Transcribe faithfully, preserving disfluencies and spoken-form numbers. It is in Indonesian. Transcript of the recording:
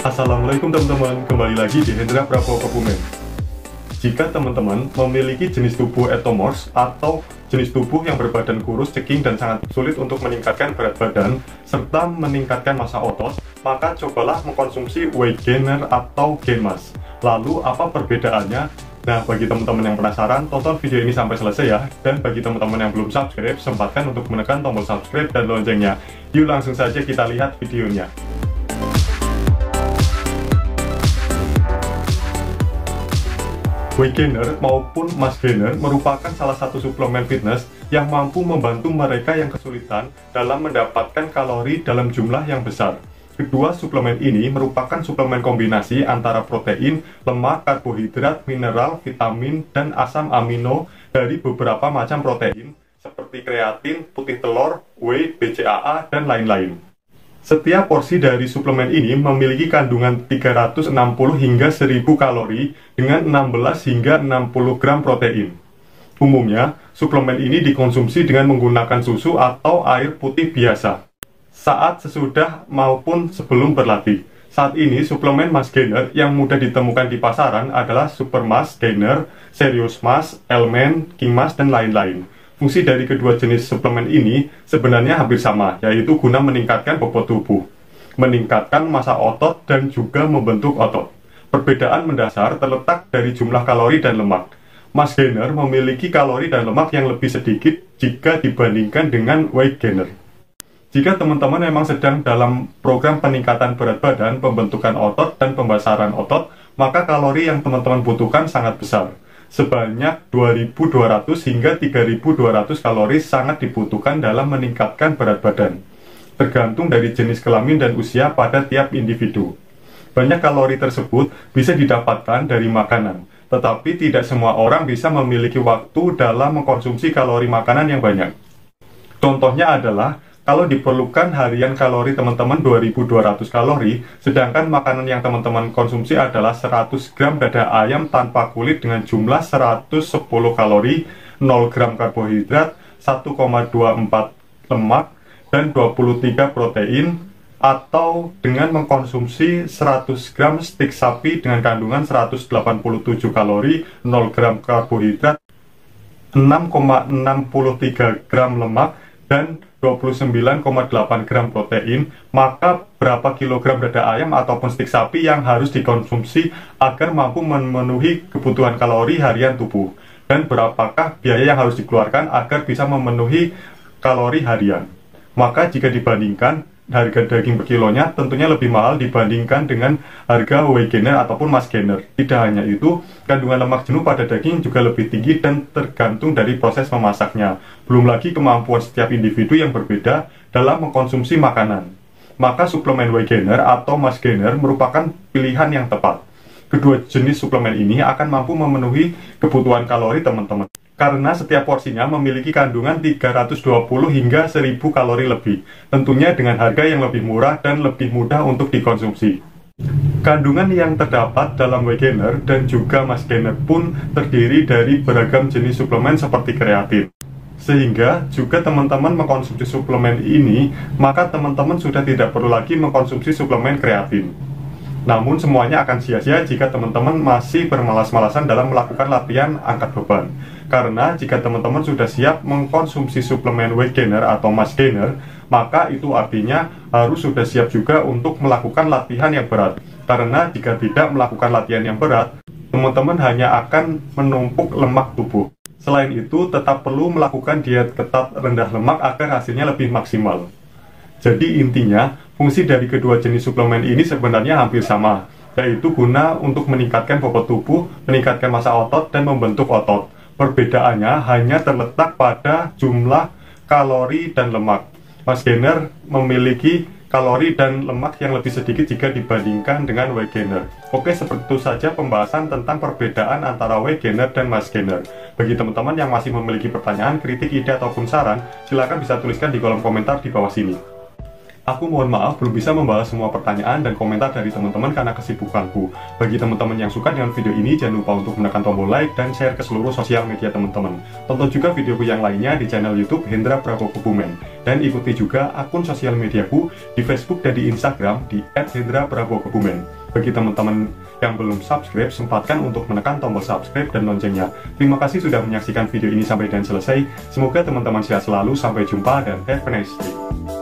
Assalamualaikum teman-teman, kembali lagi di Hendra Prabowo Kebumen. Jika teman-teman memiliki jenis tubuh ectomorph atau jenis tubuh yang berbadan kurus, ceking, dan sangat sulit untuk meningkatkan berat badan serta meningkatkan massa otot, maka cobalah mengkonsumsi weight gainer atau gain mass. Lalu apa perbedaannya? Nah, bagi teman-teman yang penasaran, tonton video ini sampai selesai ya. Dan bagi teman-teman yang belum subscribe, sempatkan untuk menekan tombol subscribe dan loncengnya. Yuk langsung saja kita lihat videonya. Weight gainer maupun mass gainer merupakan salah satu suplemen fitness yang mampu membantu mereka yang kesulitan dalam mendapatkan kalori dalam jumlah yang besar. Kedua suplemen ini merupakan suplemen kombinasi antara protein, lemak, karbohidrat, mineral, vitamin, dan asam amino dari beberapa macam protein seperti kreatin, putih telur, whey, B C A A, dan lain-lain. Setiap porsi dari suplemen ini memiliki kandungan tiga ratus enam puluh hingga seribu kalori dengan enam belas hingga enam puluh gram protein. Umumnya, suplemen ini dikonsumsi dengan menggunakan susu atau air putih biasa saat sesudah maupun sebelum berlatih. Saat ini, suplemen mass gainer yang mudah ditemukan di pasaran adalah Super Mass Gainer, Serious Mass, Element, King Mass, dan lain-lain. Fungsi dari kedua jenis suplemen ini sebenarnya hampir sama, yaitu guna meningkatkan bobot tubuh, meningkatkan massa otot, dan juga membentuk otot. Perbedaan mendasar terletak dari jumlah kalori dan lemak. Mass gainer memiliki kalori dan lemak yang lebih sedikit jika dibandingkan dengan weight gainer. Jika teman-teman memang sedang dalam program peningkatan berat badan, pembentukan otot, dan pembesaran otot, maka kalori yang teman-teman butuhkan sangat besar. Sebanyak dua ribu dua ratus hingga tiga ribu dua ratus kalori sangat dibutuhkan dalam meningkatkan berat badan, tergantung dari jenis kelamin dan usia pada tiap individu. Banyak kalori tersebut bisa didapatkan dari makanan, tetapi tidak semua orang bisa memiliki waktu dalam mengkonsumsi kalori makanan yang banyak. Contohnya adalah, kalau diperlukan harian kalori teman-teman dua ribu dua ratus kalori, sedangkan makanan yang teman-teman konsumsi adalah seratus gram dada ayam tanpa kulit dengan jumlah seratus sepuluh kalori, nol gram karbohidrat, satu koma dua empat lemak, dan dua puluh tiga protein, atau dengan mengkonsumsi seratus gram stik sapi dengan kandungan seratus delapan puluh tujuh kalori, nol gram karbohidrat, enam koma enam tiga gram lemak, dan dua puluh sembilan koma delapan gram protein, maka berapa kilogram dada ayam ataupun stik sapi yang harus dikonsumsi agar mampu memenuhi kebutuhan kalori harian tubuh? Dan berapakah biaya yang harus dikeluarkan agar bisa memenuhi kalori harian? Maka jika dibandingkan, harga daging per kilonya tentunya lebih mahal dibandingkan dengan harga weight gainer ataupun mass gainer. Tidak hanya itu, kandungan lemak jenuh pada daging juga lebih tinggi dan tergantung dari proses memasaknya. Belum lagi kemampuan setiap individu yang berbeda dalam mengkonsumsi makanan. Maka suplemen weight gainer atau mass gainer merupakan pilihan yang tepat. Kedua jenis suplemen ini akan mampu memenuhi kebutuhan kalori teman-teman, karena setiap porsinya memiliki kandungan tiga ratus dua puluh hingga seribu kalori lebih, tentunya dengan harga yang lebih murah dan lebih mudah untuk dikonsumsi. Kandungan yang terdapat dalam weight gainer dan juga mass gainer pun terdiri dari beragam jenis suplemen seperti kreatin. Sehingga juga teman-teman mengkonsumsi suplemen ini, maka teman-teman sudah tidak perlu lagi mengkonsumsi suplemen kreatin. Namun semuanya akan sia-sia jika teman-teman masih bermalas-malasan dalam melakukan latihan angkat beban. Karena jika teman-teman sudah siap mengkonsumsi suplemen weight gainer atau mass gainer, maka itu artinya harus sudah siap juga untuk melakukan latihan yang berat. Karena jika tidak melakukan latihan yang berat, teman-teman hanya akan menumpuk lemak tubuh. Selain itu, tetap perlu melakukan diet ketat rendah lemak agar hasilnya lebih maksimal. Jadi intinya, fungsi dari kedua jenis suplemen ini sebenarnya hampir sama, yaitu guna untuk meningkatkan bobot tubuh, meningkatkan massa otot, dan membentuk otot. Perbedaannya hanya terletak pada jumlah kalori dan lemak. Mass gainer memiliki kalori dan lemak yang lebih sedikit jika dibandingkan dengan weight gainer. Oke, seperti itu saja pembahasan tentang perbedaan antara weight gainer dan mass gainer. Bagi teman-teman yang masih memiliki pertanyaan, kritik, ide, ataupun saran, silakan bisa tuliskan di kolom komentar di bawah sini. Aku mohon maaf belum bisa membahas semua pertanyaan dan komentar dari teman-teman karena kesibukanku. Bagi teman-teman yang suka dengan video ini, jangan lupa untuk menekan tombol like dan share ke seluruh sosial media teman-teman. Tonton juga videoku yang lainnya di channel YouTube Hendra Prabowo Kebumen. Dan ikuti juga akun sosial mediaku di Facebook dan di Instagram di et hendra prabowo kebumen. Bagi teman-teman yang belum subscribe, sempatkan untuk menekan tombol subscribe dan loncengnya. Terima kasih sudah menyaksikan video ini sampai dan selesai. Semoga teman-teman sehat selalu, sampai jumpa dan have a nice day.